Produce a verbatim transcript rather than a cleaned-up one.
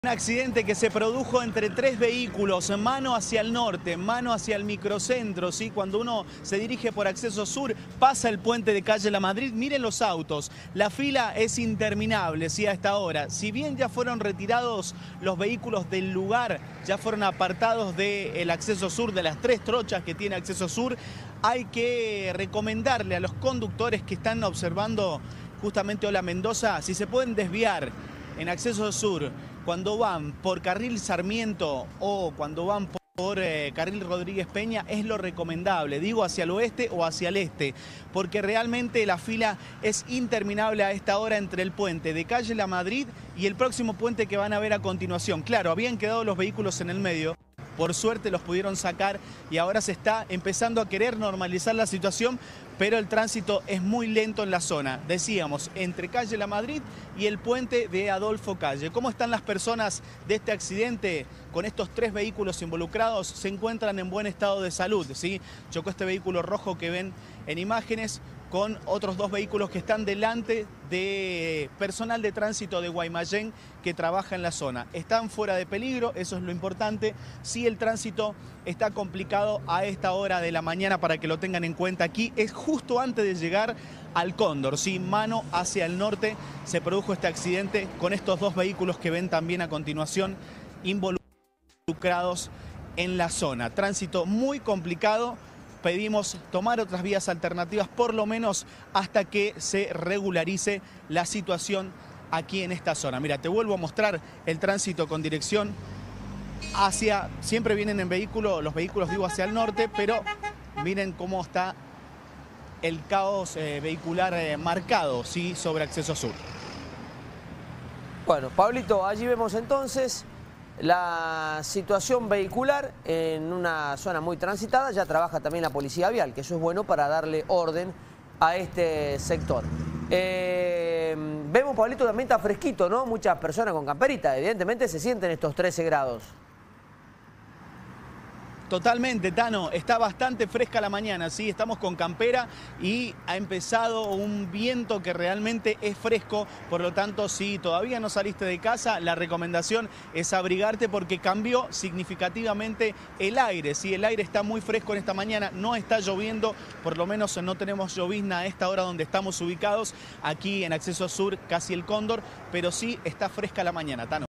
Un accidente que se produjo entre tres vehículos, mano hacia el norte, mano hacia el microcentro, ¿sí? Cuando uno se dirige por acceso sur, pasa el puente de calle La Madrid, miren los autos, la fila es interminable, ¿sí? A esta hora. Si bien ya fueron retirados los vehículos del lugar, ya fueron apartados del acceso sur, de las tres trochas que tiene acceso sur, hay que recomendarle a los conductores que están observando justamente Ola Mendoza, si se pueden desviar en acceso sur, cuando van por carril Sarmiento o cuando van por eh, carril Rodríguez Peña, es lo recomendable, digo hacia el oeste o hacia el este, porque realmente la fila es interminable a esta hora entre el puente de calle La Madrid y el próximo puente que van a ver a continuación. Claro, habían quedado los vehículos en el medio. Por suerte los pudieron sacar y ahora se está empezando a querer normalizar la situación, pero el tránsito es muy lento en la zona. Decíamos, entre calle La Madrid y el puente de Adolfo Calle. ¿Cómo están las personas de este accidente? Con estos tres vehículos involucrados, se encuentran en buen estado de salud, ¿sí? Chocó este vehículo rojo que ven en imágenes con otros dos vehículos que están delante de personal de tránsito de Guaymallén que trabaja en la zona. Están fuera de peligro, eso es lo importante. Sí, el tránsito está complicado a esta hora de la mañana, para que lo tengan en cuenta. Aquí es justo antes de llegar al Cóndor, sí, mano hacia el norte, se produjo este accidente con estos dos vehículos que ven también a continuación involucrados en la zona. Tránsito muy complicado. Pedimos tomar otras vías alternativas, por lo menos hasta que se regularice la situación aquí en esta zona. Mira, te vuelvo a mostrar el tránsito con dirección hacia... Siempre vienen en vehículo, los vehículos digo hacia el norte, pero miren cómo está el caos eh, vehicular eh, marcado, ¿sí? Sobre acceso sur. Bueno, Pablito, allí vemos entonces la situación vehicular en una zona muy transitada. Ya trabaja también la policía vial, que eso es bueno para darle orden a este sector. Eh, vemos, Pablito, también está fresquito, ¿no? Muchas personas con camperita, evidentemente se sienten estos trece grados. Totalmente, Tano, está bastante fresca la mañana, sí, estamos con campera y ha empezado un viento que realmente es fresco, por lo tanto, si todavía no saliste de casa, la recomendación es abrigarte porque cambió significativamente el aire, sí, el aire está muy fresco en esta mañana, no está lloviendo, por lo menos no tenemos llovizna a esta hora donde estamos ubicados, aquí en acceso sur, casi el Cóndor, pero sí está fresca la mañana, Tano.